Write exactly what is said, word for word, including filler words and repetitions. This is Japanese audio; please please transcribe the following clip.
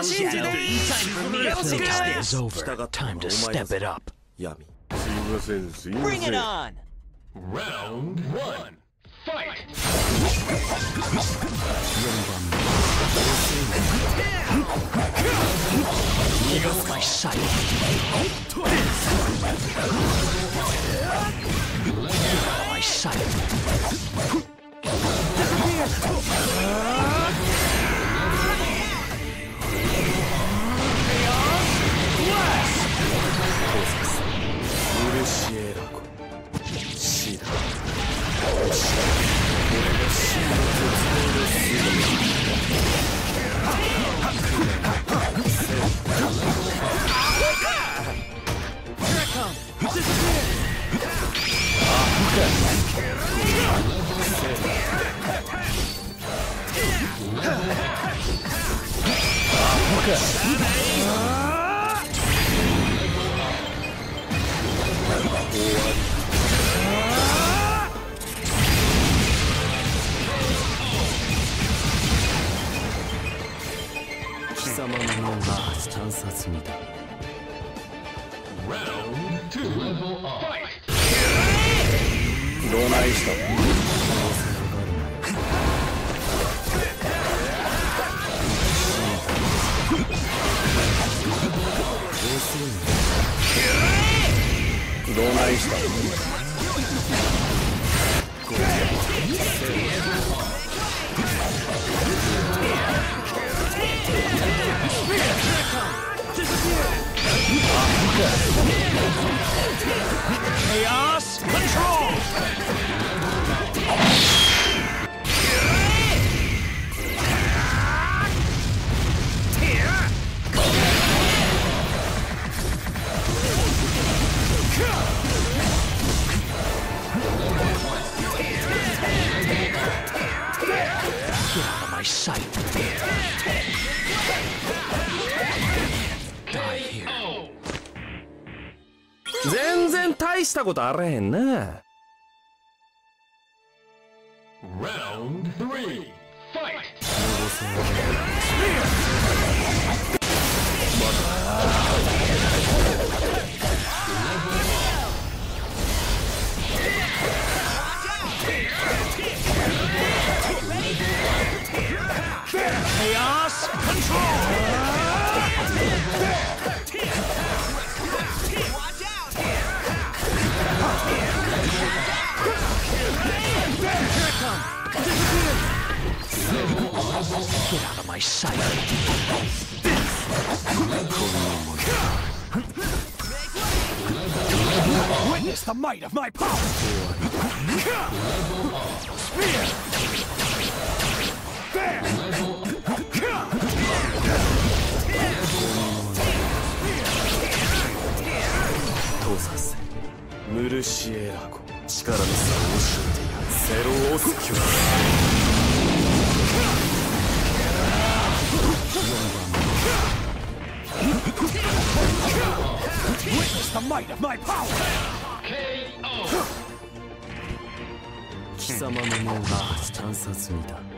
is over. Time to step it up. Bring it on! Round one. Fight! Get out of my sight. My sight. Round two. Level up. Fight! どないしたどないした Chaos control! Get out of my sight. Die here. 全然大したことあらへんな。 Round three. Fight! Chaos control! Get out of my sight. Witness the might of my power. Spear. There. トサスムルシエラコ力の差を教えてやるセロオスキュラ Witness the might of my power. 貴様の脳が観察済みだ